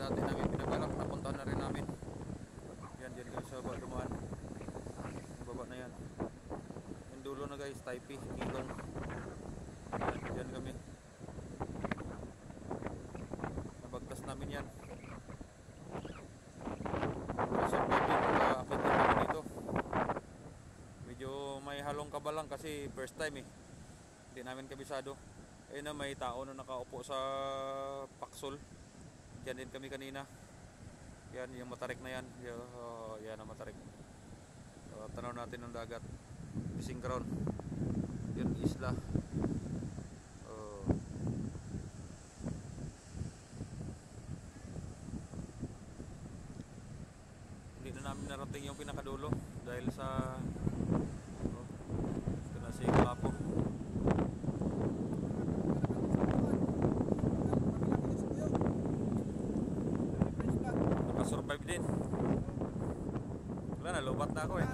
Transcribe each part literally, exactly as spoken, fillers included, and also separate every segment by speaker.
Speaker 1: dati namin pinabalak, napuntahan na rin namin. Yan, dyan guys sa baba dumaan. Yung baba na yan. Yung dulo na guys, Taipei, Kilong. Yan, dyan kami. Nabagtas namin yan. Survive din, naka-akit din kami dito. Medyo may halong kabalang kasi first time eh. Hindi namin kabisado. Ayun na, may tao na nakaupo sa paksol. Diyan din kami kanina. Yan, yung matarik na yan. Yan, uh, yan ang matarik. Uh, tanaw natin ng dagat. Fishing ground. Yun, isla. Uh, hindi na namin narating yung pinakadulo dahil sa oh, ito na si Kalapo. Survive din. Wala na, lubat na ako eh.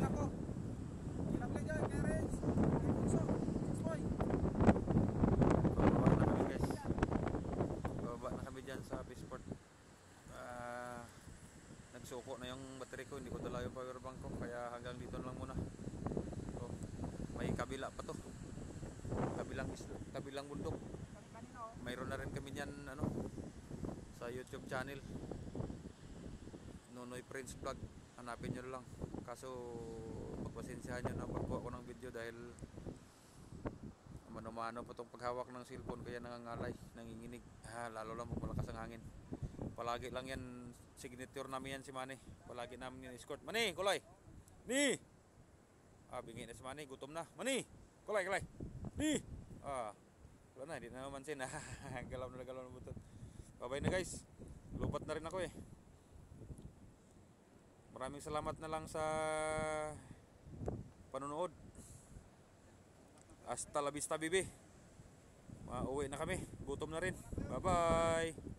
Speaker 1: Bababa na kami guys. Bababa na kami dyan sa Bisport. uh, Nagsuko na yung battery ko. Hindi ko dala yung power bank ko. Kaya hanggang dito lang muna. So, may kabila pa to. Kabilang isla, kabilang bundok. Mayroon na rin kami dyan ano, sa YouTube channel, Nonoy Prince Vlog. Hanapin nyo lang. Kaso pagpasensyahan nyo na pagkuha ko ng video dahil mano-mano pa itong paghawak ng cellphone, kaya nangangalay, nanginginig. Ah, lalo lang pag malakas ang hangin. Palagi lang yan, signature namin yan si Manny. Palagi namin yan escort. Manny, kulay! Ni! Ah, bingi na si Manny, gutom na. Manny! Kulay, kulay! Ni! Ah, wala na, hindi na naman sin. Galaw na galaw na butot. Bye-bye na guys. Lupat na rin ako eh. Maraming salamat na lang sa panonood. Hasta la vista, baby. Mauwi na kami. Gutom na rin. Bye-bye.